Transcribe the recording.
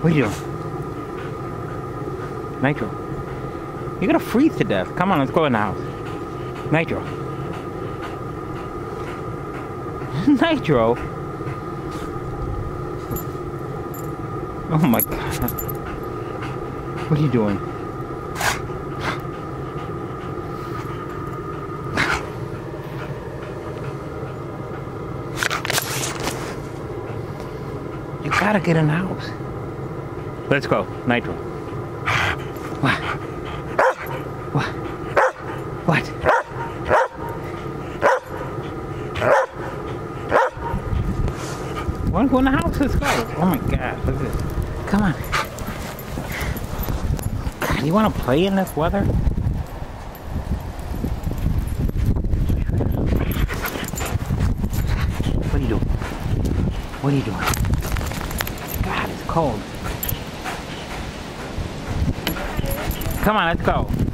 What are you doing? Nitro. You're gonna freeze to death. Come on, let's go in the house. Nitro. Nitro. Oh my god. What are you doing? You gotta get in the house. Let's go, Nitro. What? What? What? Wanna go in the house? Let's go. Oh my god, look at this. Come on. God, you wanna play in this weather? What are you doing? What are you doing? God, it's cold. Come on, let's go.